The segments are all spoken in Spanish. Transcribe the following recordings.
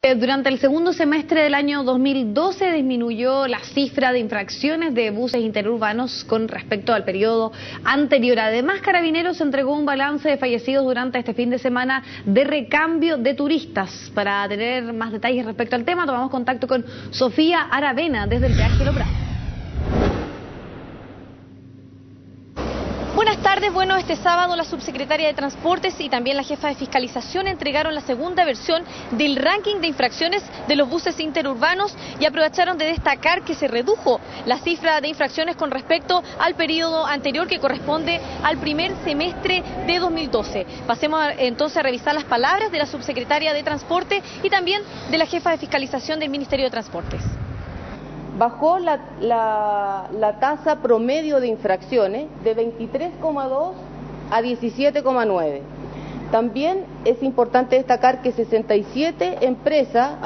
Durante el segundo semestre del año 2012 disminuyó la cifra de infracciones de buses interurbanos con respecto al periodo anterior. Además, Carabineros entregó un balance de fallecidos durante este fin de semana de recambio de turistas. Para tener más detalles respecto al tema, tomamos contacto con Sofía Aravena desde el peaje Los Prados. Buenas tardes. Bueno, este sábado la subsecretaria de Transportes y también la jefa de Fiscalización entregaron la segunda versión del ranking de infracciones de los buses interurbanos y aprovecharon de destacar que se redujo la cifra de infracciones con respecto al periodo anterior, que corresponde al primer semestre de 2012. Pasemos entonces a revisar las palabras de la subsecretaria de Transporte y también de la jefa de Fiscalización del Ministerio de Transportes. Bajó la tasa promedio de infracciones de 23,2 a 17,9. También es importante destacar que 67 empresas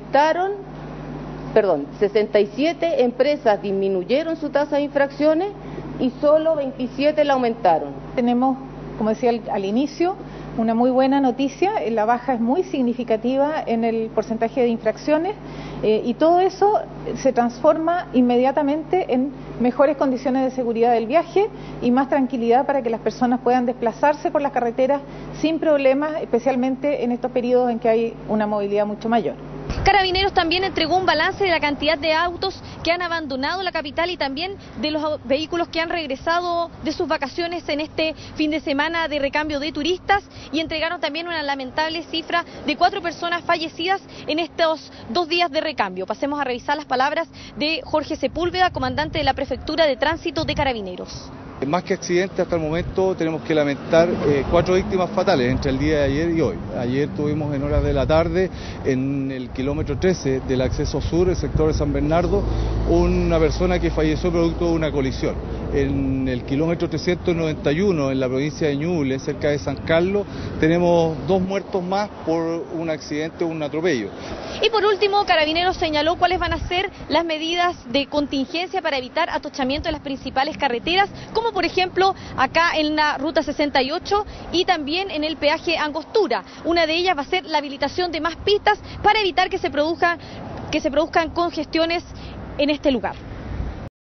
disminuyeron su tasa de infracciones y solo 27 la aumentaron. Tenemos, como decía al inicio, una muy buena noticia. La baja es muy significativa en el porcentaje de infracciones y todo eso se transforma inmediatamente en mejores condiciones de seguridad del viaje y más tranquilidad para que las personas puedan desplazarse por las carreteras sin problemas, especialmente en estos periodos en que hay una movilidad mucho mayor. Carabineros también entregó un balance de la cantidad de autos que han abandonado la capital y también de los vehículos que han regresado de sus vacaciones en este fin de semana de recambio de turistas, y entregaron también una lamentable cifra de 4 personas fallecidas en estos 2 días de recambio. Pasemos a revisar las palabras de Jorge Sepúlveda, comandante de la Prefectura de Tránsito de Carabineros. Más que accidentes, hasta el momento tenemos que lamentar 4 víctimas fatales entre el día de ayer y hoy. Ayer tuvimos en horas de la tarde, en el kilómetro 13 del acceso sur, el sector de San Bernardo, una persona que falleció producto de una colisión. En el kilómetro 391, en la provincia de Ñuble, cerca de San Carlos, tenemos 2 muertos más por un accidente o un atropello. Y por último, Carabineros señaló cuáles van a ser las medidas de contingencia para evitar atochamiento en las principales carreteras, como por ejemplo acá en la ruta 68 y también en el peaje Angostura. Una de ellas va a ser la habilitación de más pistas para evitar que se produzcan congestiones en este lugar.